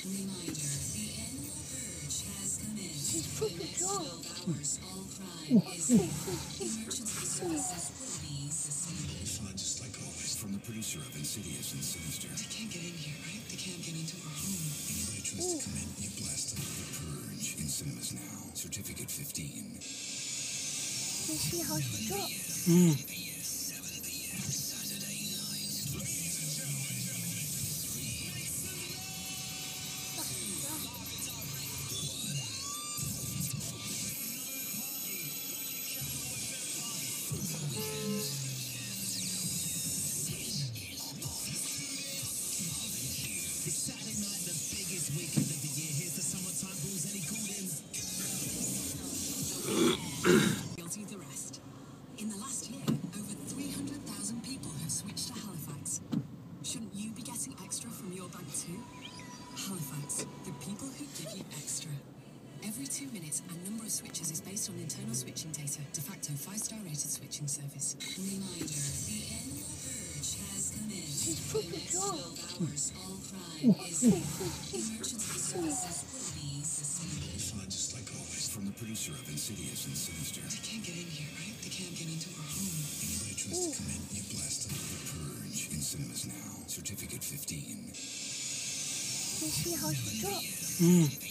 She's super drunk. Just like always, from the producer of Insidious and Sinister. They can't get in here, right? They can't get into our home. Anybody tries to come in, you blast them. The Purge in cinemas now. Certificate 15. You see how she dropped? Guilty of the rest. In the last year, over 300,000 people have switched to Halifax. Shouldn't you be getting extra from your bank too? Halifax, the people who give you extra. Every 2 minutes, our number of switches is based on internal switching data. De facto 5-star rated switching service. Reminder, the annual purge has come in. She's super drunk. Hours, all crime is emergency services will be sustained. Just like always, from the producer of Insidious and Sinister. They can't get in here, right? They can't get into our home. Anybody tries to come in, you blast them. The Purge in cinemas now. Certificate 15. You see how she dropped?